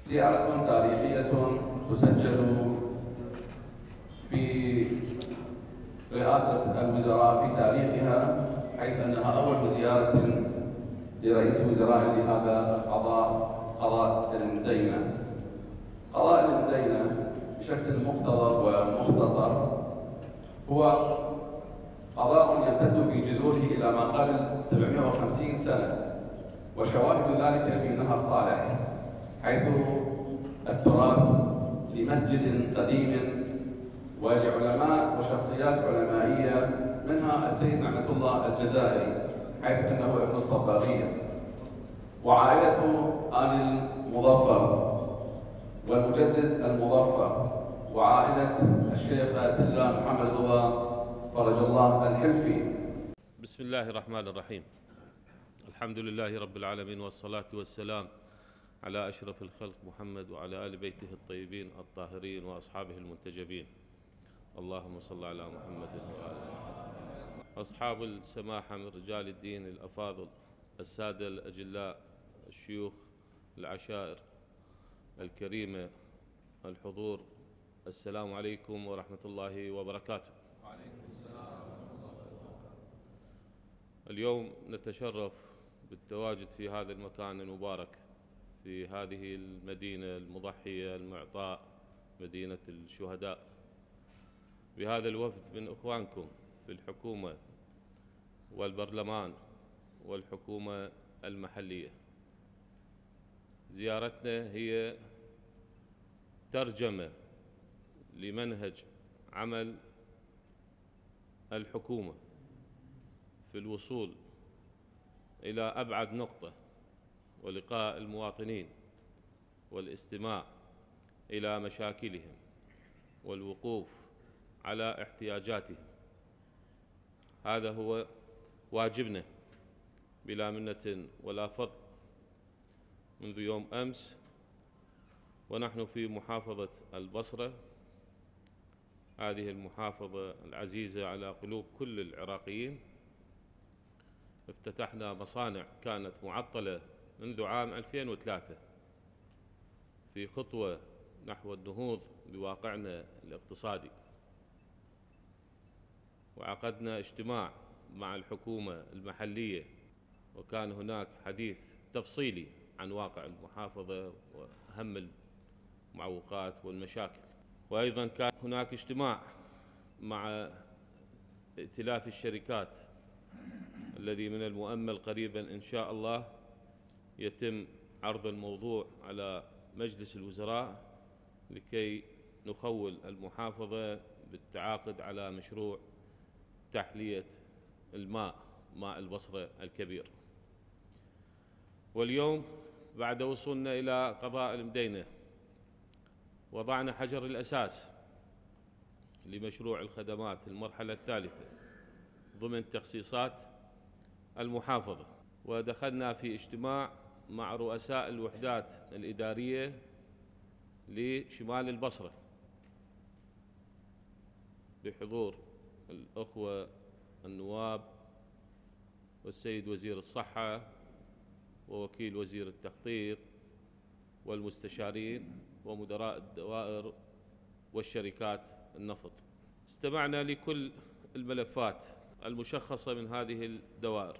زيارة تاريخية تسجل في رئاسة الوزراء في تاريخها، حيث أنها أول زيارة لرئيس وزراء لهذا القضاء، قضاء المدينة. قضاء المدينة بشكل مختصر ومختصر هو قضاء يمتد في جذوره إلى ما قبل 750 سنة، وشواهد ذلك في نهر صالح، حيث التراث لمسجد قديم ولعلماء وشخصيات علمائية، منها السيد نعمة الله الجزائري حيث أنه ابن الصباغية، وعائلة آل المظفر والمجدد المظفر، وعائلة الشيخ آية الله محمد رضا فرج الله الحلفي. بسم الله الرحمن الرحيم. الحمد لله رب العالمين، والصلاة والسلام على أشرف الخلق محمد وعلى آل بيته الطيبين الطاهرين وأصحابه المنتجبين. اللهم صل على محمد وآل محمد. أصحاب السماحة من رجال الدين الأفاضل، السادة الأجلاء، الشيوخ، العشائر الكريمة، الحضور، السلام عليكم ورحمة الله وبركاته. اليوم نتشرف بالتواجد في هذا المكان المبارك، في هذه المدينة المضحية المعطاء، مدينة الشهداء، بهذا الوفد من إخوانكم في الحكومة والبرلمان والحكومة المحلية. زيارتنا هي ترجمة لمنهج عمل الحكومة في الوصول إلى أبعد نقطة، ولقاء المواطنين والاستماع إلى مشاكلهم والوقوف على احتياجاتهم. هذا هو واجبنا بلا منة ولا فضل منذ يوم أمس، ونحن في محافظة البصرة، هذه المحافظة العزيزة على قلوب كل العراقيين. افتتحنا مصانع كانت معطلة منذ عام 2003 في خطوة نحو النهوض بواقعنا الاقتصادي، وعقدنا اجتماع مع الحكومة المحلية، وكان هناك حديث تفصيلي عن واقع المحافظة وأهم المعوقات والمشاكل. وأيضا كان هناك اجتماع مع ائتلاف الشركات الذي من المؤمل قريبا إن شاء الله يتم عرض الموضوع على مجلس الوزراء لكي نخول المحافظة بالتعاقد على مشروع تحلية الماء، ماء البصرة الكبير. واليوم بعد وصولنا إلى قضاء المدينة وضعنا حجر الأساس لمشروع الخدمات المرحلة الثالثة ضمن تخصيصات المحافظة، ودخلنا في اجتماع مع رؤساء الوحدات الإدارية لشمال البصرة بحضور الأخوة النواب والسيد وزير الصحة ووكيل وزير التخطيط والمستشارين ومدراء الدوائر والشركات النفط. استمعنا لكل الملفات المشخصة من هذه الدوائر،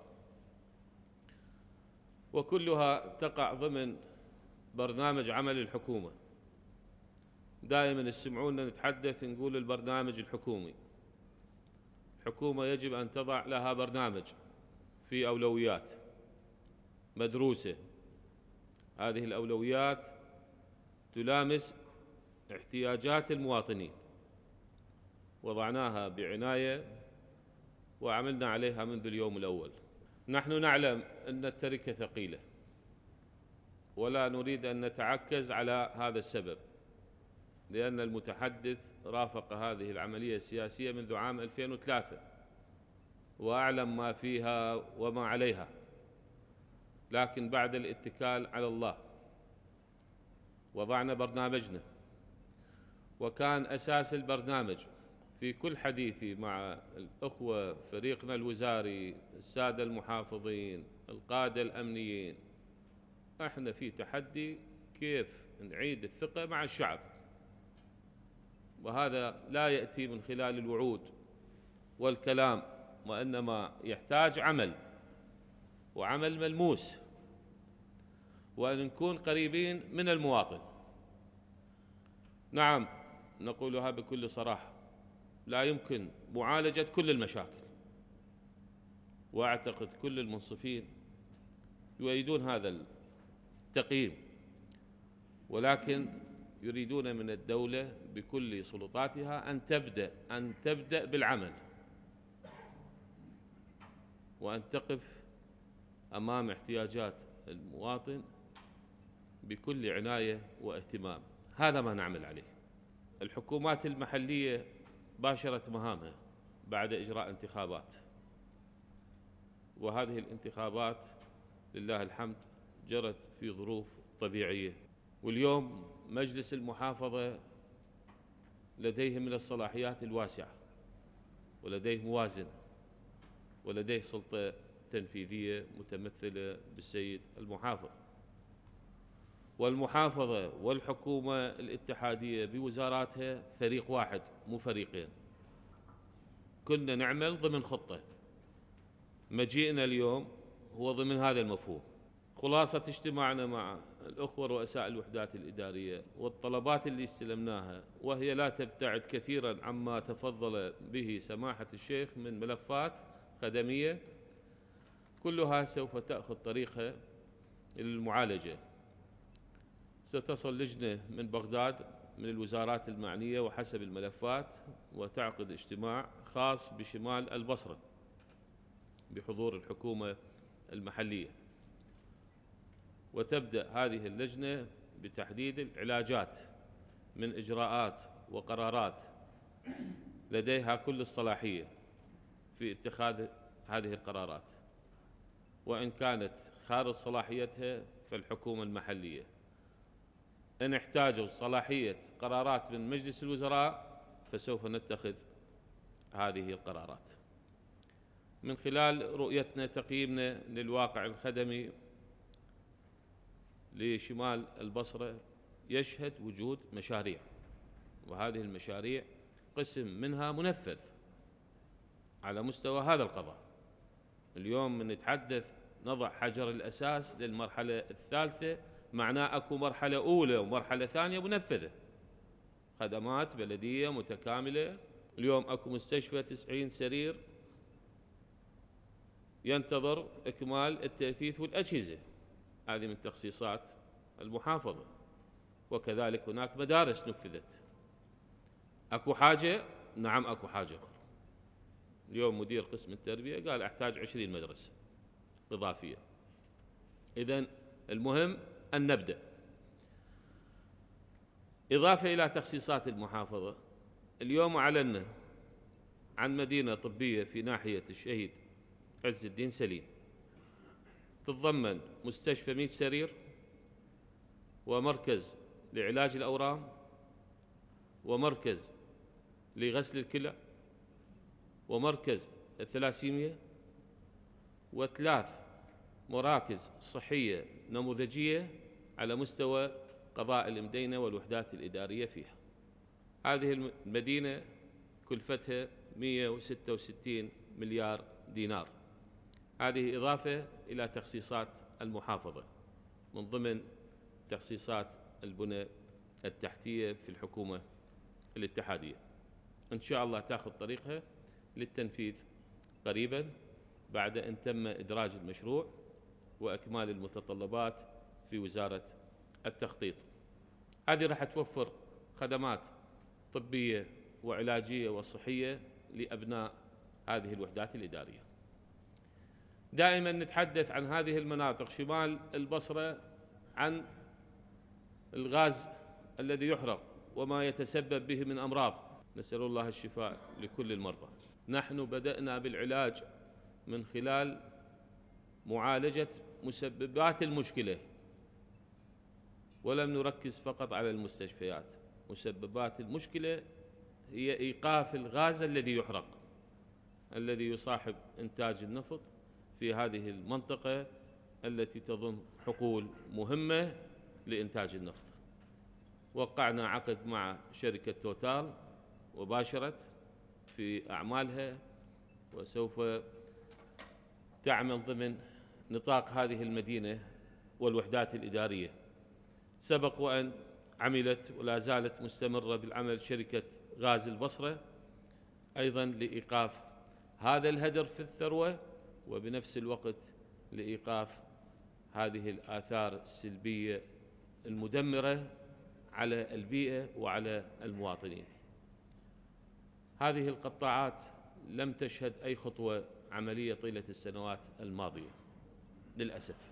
وكلها تقع ضمن برنامج عمل الحكومة. دائما يسمعونا نتحدث نقول البرنامج الحكومي. الحكومة يجب أن تضع لها برنامج في أولويات مدروسة. هذه الأولويات تلامس احتياجات المواطنين، وضعناها بعناية وعملنا عليها منذ اليوم الأول. نحن نعلم أن التركة ثقيلة، ولا نريد أن نتعكز على هذا السبب، لأن المتحدث رافق هذه العملية السياسية منذ عام 2003 وأعلم ما فيها وما عليها، لكن بعد الاتكال على الله وضعنا برنامجنا. وكان أساس البرنامج في كل حديثي مع الأخوة فريقنا الوزاري، السادة المحافظين، القادة الأمنيين، احنا في تحدي كيف نعيد الثقة مع الشعب، وهذا لا يأتي من خلال الوعود والكلام، وإنما يحتاج عمل، وعمل ملموس، وأن نكون قريبين من المواطن. نعم، نقولها بكل صراحة، لا يمكن معالجة كل المشاكل، وأعتقد كل المنصفين يؤيدون هذا التقييم، ولكن يريدون من الدولة بكل سلطاتها أن تبدأ بالعمل، وأن تقف أمام احتياجات المواطن بكل عناية واهتمام. هذا ما نعمل عليه. الحكومات المحلية باشرت مهامها بعد إجراء انتخابات، وهذه الانتخابات لله الحمد جرت في ظروف طبيعية، واليوم مجلس المحافظة لديه من الصلاحيات الواسعة، ولديه موازنة، ولديه سلطة تنفيذية متمثلة بالسيد المحافظ. والمحافظة والحكومة الاتحادية بوزاراتها فريق واحد مو فريقين، كنا نعمل ضمن خطة. مجيئنا اليوم هو ضمن هذا المفهوم. خلاصة اجتماعنا مع الأخوة رؤساء الوحدات الإدارية والطلبات اللي استلمناها، وهي لا تبتعد كثيرا عما تفضل به سماحة الشيخ من ملفات خدمية، كلها سوف تأخذ طريقها للمعالجة. ستصل لجنة من بغداد من الوزارات المعنية وحسب الملفات، وتعقد اجتماع خاص بشمال البصرة بحضور الحكومة المحلية، وتبدأ هذه اللجنة بتحديد العلاجات من إجراءات وقرارات لديها كل الصلاحية في اتخاذ هذه القرارات، وإن كانت خارج صلاحيتها فالحكومة المحلية إن احتاجوا صلاحية قرارات من مجلس الوزراء فسوف نتخذ هذه القرارات. من خلال رؤيتنا تقييمنا للواقع الخدمي لشمال البصرة يشهد وجود مشاريع، وهذه المشاريع قسم منها منفذ على مستوى هذا القضاء. اليوم من نتحدث نضع حجر الأساس للمرحلة الثالثة، معناه أكو مرحلة أولى ومرحلة ثانية منفذة، خدمات بلدية متكاملة. اليوم أكو مستشفى 90 سرير ينتظر إكمال التأثيث والأجهزة، هذه من تخصيصات المحافظة. وكذلك هناك مدارس نفذت. أكو حاجة؟ نعم أكو حاجة أخرى. اليوم مدير قسم التربية قال أحتاج 20 مدرسة إضافية. إذن المهم أن نبدأ. إضافة إلى تخصيصات المحافظة، اليوم أعلنا عن مدينة طبية في ناحية الشهيد عز الدين سليم، تتضمن مستشفى 100 سرير، ومركز لعلاج الأورام، ومركز لغسل الكلى، ومركز الثلاسيميا، وثلاث مراكز صحية نموذجية على مستوى قضاء المدينة والوحدات الإدارية فيها. هذه المدينة كلفتها 166 مليار دينار. هذه إضافة إلى تخصيصات المحافظة من ضمن تخصيصات البنى التحتية في الحكومة الاتحادية. إن شاء الله تأخذ طريقها للتنفيذ قريبا بعد أن تم إدراج المشروع وإكمال المتطلبات في وزارة التخطيط. هذه راح توفر خدمات طبية وعلاجية وصحية لأبناء هذه الوحدات الإدارية. دائما نتحدث عن هذه المناطق شمال البصرة عن الغاز الذي يحرق وما يتسبب به من أمراض، نسأل الله الشفاء لكل المرضى. نحن بدأنا بالعلاج من خلال معالجة مسببات المشكلة، ولم نركز فقط على المستشفيات. مسببات المشكلة هي إيقاف الغاز الذي يحرق، الذي يصاحب إنتاج النفط في هذه المنطقة التي تضم حقول مهمة لإنتاج النفط. وقعنا عقد مع شركة توتال وباشرت في أعمالها، وسوف تعمل ضمن نطاق هذه المدينة والوحدات الإدارية. سبق وأن عملت ولا زالت مستمرة بالعمل شركة غاز البصرة أيضا لإيقاف هذا الهدر في الثروة، وبنفس الوقت لإيقاف هذه الآثار السلبية المدمرة على البيئة وعلى المواطنين. هذه القطاعات لم تشهد أي خطوة عملية طيلة السنوات الماضية للأسف.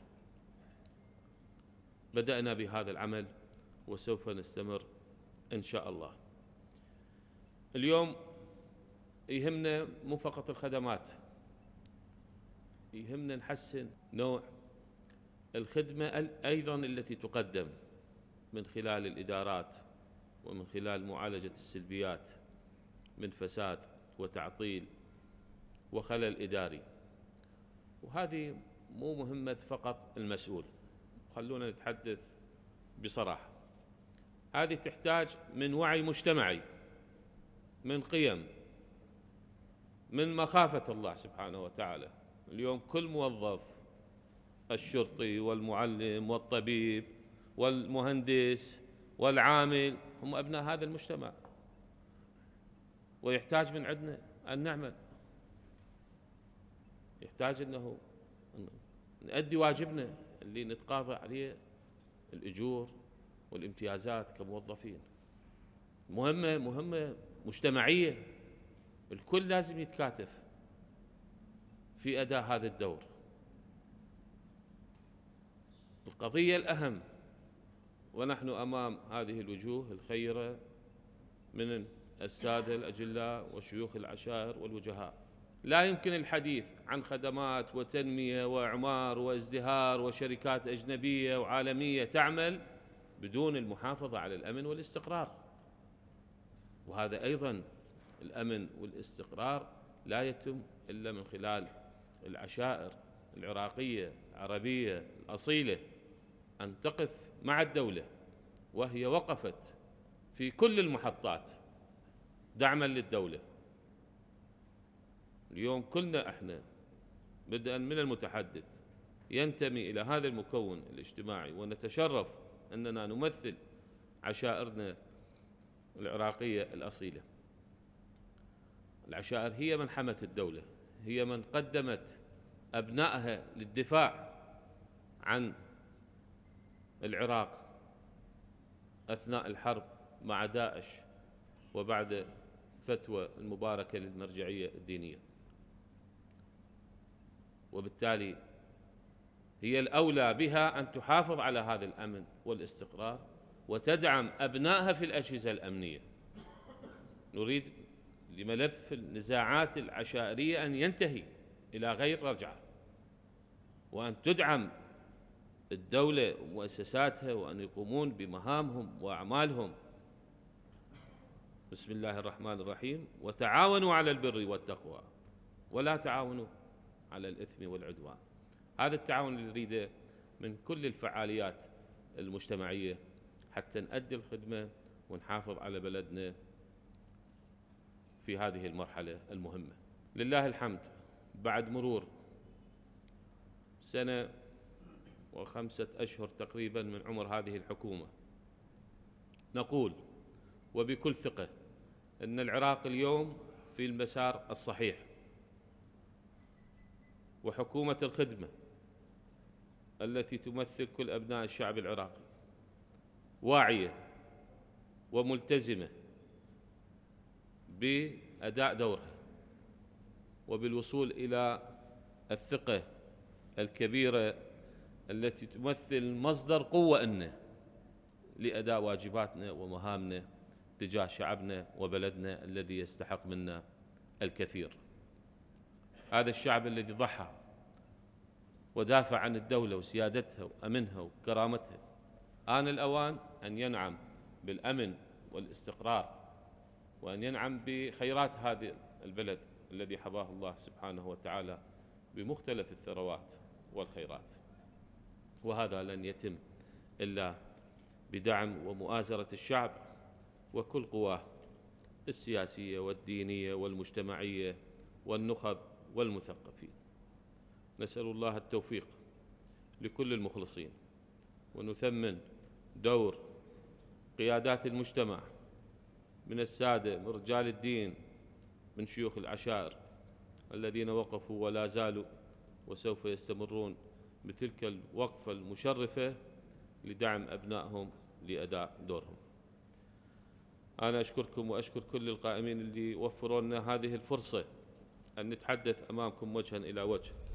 بدأنا بهذا العمل وسوف نستمر إن شاء الله. اليوم يهمنا مو فقط الخدمات، يهمنا نحسن نوع الخدمة أيضا التي تقدم من خلال الإدارات ومن خلال معالجة السلبيات من فساد وتعطيل وخلل إداري. وهذه مو مهمة فقط المسؤول، خلونا نتحدث بصراحة، هذه تحتاج من وعي مجتمعي، من قيم، من مخافة الله سبحانه وتعالى. اليوم كل موظف، الشرطي والمعلم والطبيب والمهندس والعامل هم أبناء هذا المجتمع، ويحتاج من عندنا أن نعمل، يحتاج أنه نؤدي واجبنا اللي نتقاضى عليه الأجور والامتيازات كموظفين. مهمة مجتمعية، الكل لازم يتكاتف في أداء هذا الدور. القضية الأهم، ونحن أمام هذه الوجوه الخيرة من السادة الأجلاء وشيوخ العشائر والوجهاء، لا يمكن الحديث عن خدمات وتنمية وإعمار وازدهار وشركات أجنبية وعالمية تعمل بدون المحافظة على الأمن والاستقرار. وهذا أيضا الأمن والاستقرار لا يتم إلا من خلال العشائر العراقية العربية الأصيلة أن تقف مع الدولة، وهي وقفت في كل المحطات دعما للدولة. اليوم كلنا احنا بدءا من المتحدث ينتمي إلى هذا المكون الاجتماعي، ونتشرف أننا نمثل عشائرنا العراقية الأصيلة. العشائر هي من حمت الدولة، هي من قدمت أبنائها للدفاع عن العراق أثناء الحرب مع داعش وبعد فتوى المباركة للمرجعية الدينية، وبالتالي هي الأولى بها أن تحافظ على هذا الأمن والاستقرار وتدعم أبنائها في الأجهزة الأمنية. نريد لملف النزاعات العشائرية أن ينتهي إلى غير رجعة، وأن تدعم الدولة ومؤسساتها وأن يقومون بمهامهم وأعمالهم. بسم الله الرحمن الرحيم: وتعاونوا على البر والتقوى ولا تعاونوا على الإثم والعدوان. هذا التعاون اللي نريده من كل الفعاليات المجتمعية حتى نؤدي الخدمة ونحافظ على بلدنا في هذه المرحلة المهمة. لله الحمد، بعد مرور 1 و5 أشهر تقريبا من عمر هذه الحكومة، نقول وبكل ثقة أن العراق اليوم في المسار الصحيح، وحكومة الخدمة التي تمثل كل أبناء الشعب العراقي واعية وملتزمة بأداء دورها وبالوصول إلى الثقة الكبيرة التي تمثل مصدر قوة لنا لأداء واجباتنا ومهامنا تجاه شعبنا وبلدنا الذي يستحق منا الكثير. هذا الشعب الذي ضحى ودافع عن الدولة وسيادتها وأمنها وكرامتها، آن الأوان أن ينعم بالأمن والاستقرار، وأن ينعم بخيرات هذا البلد الذي حباه الله سبحانه وتعالى بمختلف الثروات والخيرات. وهذا لن يتم إلا بدعم ومؤازرة الشعب وكل قواه السياسية والدينية والمجتمعية والنخب والمثقفين. نسأل الله التوفيق لكل المخلصين، ونثمن دور قيادات المجتمع من السادة، من رجال الدين، من شيوخ العشائر الذين وقفوا ولا زالوا وسوف يستمرون بتلك الوقفة المشرفة لدعم أبنائهم لأداء دورهم. أنا أشكركم وأشكر كل القائمين اللي وفروا لنا هذه الفرصة أن نتحدث أمامكم وجها إلى وجه.